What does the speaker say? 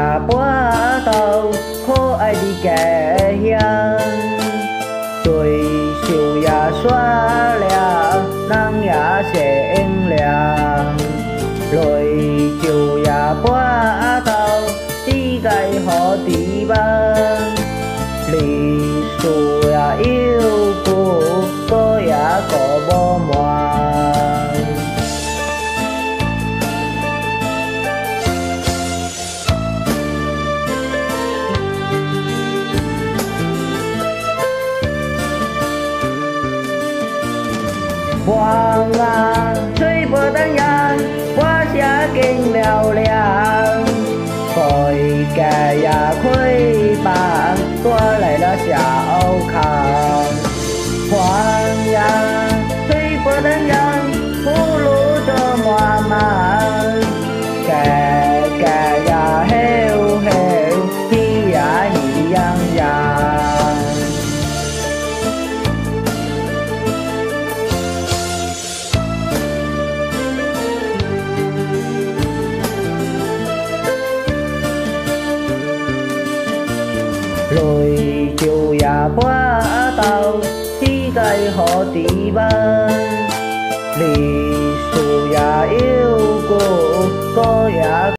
bữa tàu khô ai đi kẻ hiền tuổi chiều ya xóa lẻ nắng ya sẽ eng lẻ rồi chiều ya bữa tàu đi gai họ đi ban lì xù ya yêu cô có ya có bó moan hoàng à吹波灯人我下經了了khỏi kẻ ya khuấy bạn tôi lại là小康hoàng呀吹波燈人呼嚕咗我們kẻ ya heo heo khi ya nhị yang yang rồi chiều ya bữa tàu đi gai họ đi ban lì xù ya yêu cô có ya